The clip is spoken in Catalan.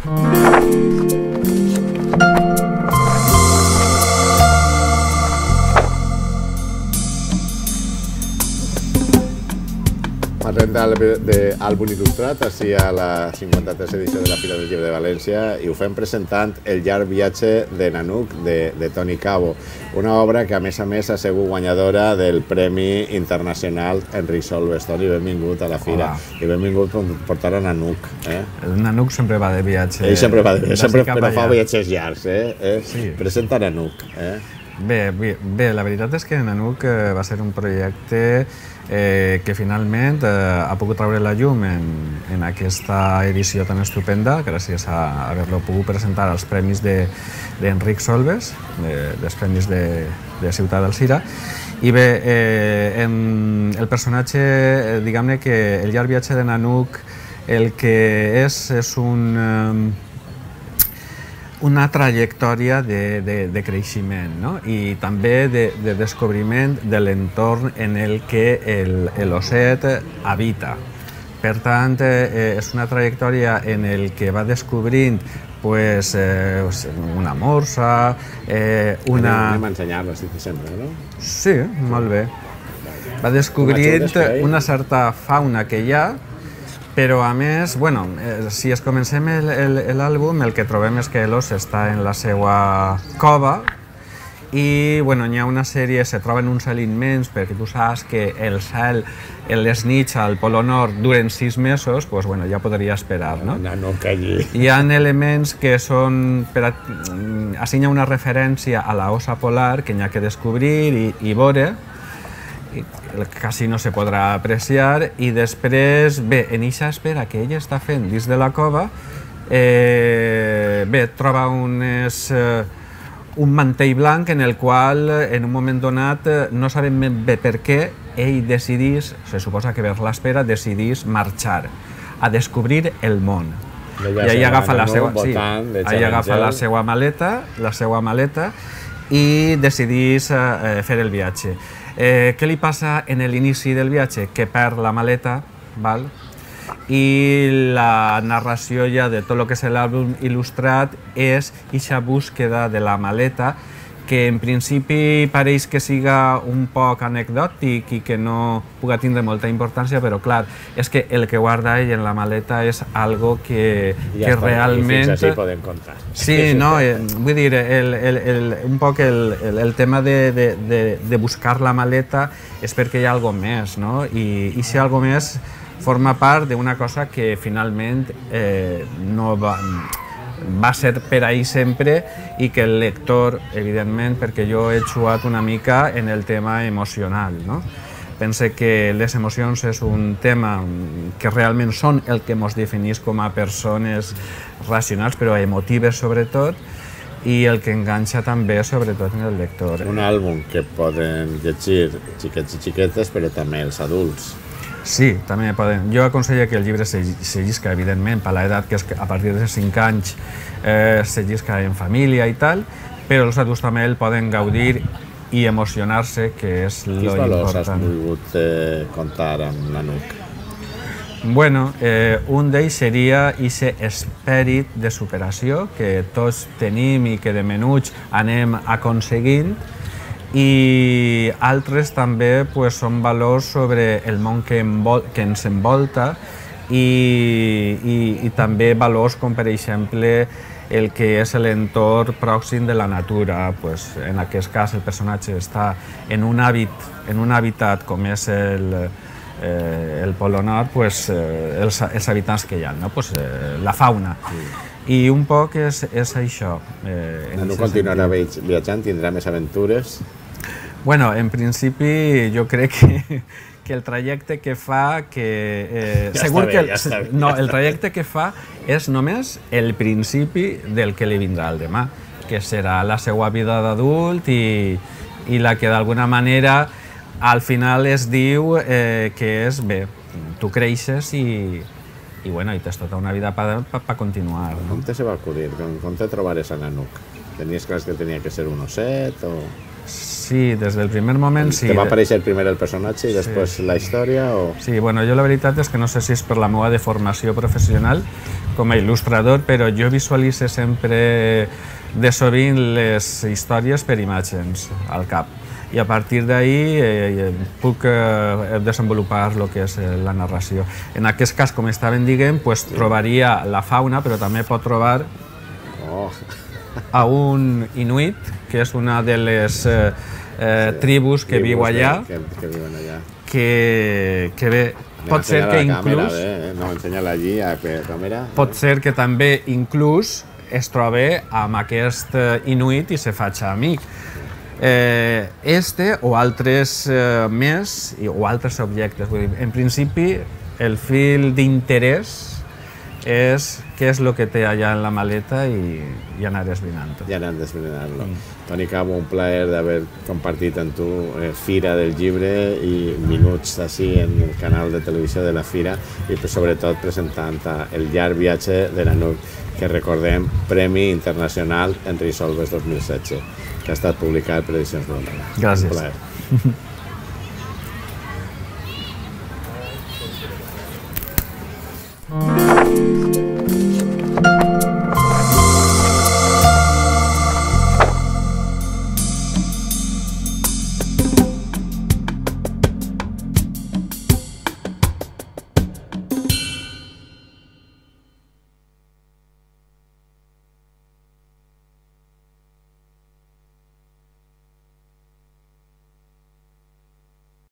Parlem d'àlbum il·lustrat, així a la 53a edició de la Fira del Llibre de València, i ho fem presentant El llarg viatge de Nanuc, de Toni Cabo, una obra que a més ha sigut guanyadora del Premi Internacional Enric Solves. Toni, benvingut a la Fira. Hola. I benvingut per portar a Nanuc. El Nanuc sempre va de viatge. Ell sempre va de viatge, però fa viatges llargs. Sí. Presenta Nanuc. Bé, la veritat és que Nanuc va ser un projecte que finalment ha pogut treure la llum en aquesta edició tan estupenda, gràcies a haver-lo pogut presentar als premis d'Enric Solves, dels premis de Ciutat d'Alzira. I bé, el personatge, diguem-ne que el llarg viatge de Nanuc el que és una trajectòria de creixement, no? I també de descobriment de l'entorn en el que l'osset habita. Per tant, és una trajectòria en el que va descobrint una morsa, Anem a ensenyar-la, si te sembla, no? Sí, molt bé. Va descobrint una certa fauna que hi ha, però a més, si es comencem l'àlbum, el que trobem és que l'os està en la seva cova i hi ha una sèrie, se troben uns aliments, perquè tu saps que el cel, les nits al Polo Nord duren 6 mesos, doncs ja podria esperar, no? Hi ha elements que són, així hi ha una referència a la ossa polar que n'hi ha que descobrir i veure, quasi no se podrà apreciar, i després, bé, en eixa espera que ell està fent dins de la cova, troba un mantell blanc en el qual, en un moment donat, no sabem ben bé per què, ell decidís, se suposa que per l'espera, decidís marxar a descobrir el món. I ahí agafa la seva maleta i decidís fer el viatge. Què li passa en l'inici del viatge? Que perd la maleta, i la narració ja de tot el que és l'àlbum il·lustrat és aquesta búsqueda de la maleta, que en principi pareix que siga un poc anecdòtic i que no puga tindre molta importància, però clar, és que el que guarda ell en la maleta és algo que realment... I fins així podem contar. Sí, no, vull dir, un poc el tema de buscar la maleta és perquè hi ha alguna cosa més, no? I si alguna cosa més forma part d'una cosa que finalment no va ser per ahir sempre i que el lector, evidentment, perquè jo he jugat una mica en el tema emocional, no? Pense que les emocions és un tema que realment són el que ens defineix com a persones racionals, però emotives sobretot, i el que enganxa també sobretot en el lector. Un àlbum que poden llegir xiquets i xiquetes, però també els adults. Sí, també poden. Jo aconsello que el llibre se llisca, evidentment, per l'edat que és a partir de 5 anys se llisca en família i tal, però els adults també el poden gaudir i emocionar-se, que és lo important. Quins valors has volgut contar amb Nanuc? Bueno, un d'ells seria aquest esperit de superació que tots tenim i que de menuts anem aconseguint, i altres també són valors sobre el món que ens envolta i també valors com, per exemple, el que és l'entorn pròxim de la natura. En aquest cas, el personatge està en un hàbitat com és el Polo Nord, els habitants que hi ha, la fauna. I un poc és això. Nanuc continuarà viatjant, tindrà més aventures? Bueno, en principi jo crec que el trajecte que fa... No, el trajecte que fa és només el principi del que li vindrà el demà, que serà la seva vida d'adult i la que d'alguna manera al final es diu que és, bé, tu creixes i tens tota una vida per continuar. Com te se va acudir? Com te trobares a Nanuc? Tenies clar que tenia que ser un osset o...? Sí, des del primer moment sí. Te va aparèixer primer el personatge i després la història? O... Sí, bueno, jo la veritat és que no sé si és per la meva deformació professional com a il·lustrador, però jo visualitzo sempre de sovint les històries per imatges al cap. I a partir d'ahir puc desenvolupar el que és la narració. En aquest cas, com estaven dient, trobaria la fauna, però també pot trobar a un inuit, que és una de les tribus que viu allà, que bé, pot ser que inclús... No, ensenya-la allí a la càmera. Pot ser que també inclús es trobe amb aquest inuit i se faci amic. Este o altres més, o altres objectes. En principi, el fil d'interès és què és el que té allà en la maleta i anar desbrinant-ho. I anar desbrinant-lo. Toni Cabo, un plaer d'haver compartit amb tu Fira del Llibre i minuts així en el canal de televisió de la Fira i sobretot presentant el llarg viatge de Nanuc, que recordem Premi Internacional Enric Solves 2016, que ha estat publicat per Edicions Bromera. Gràcies.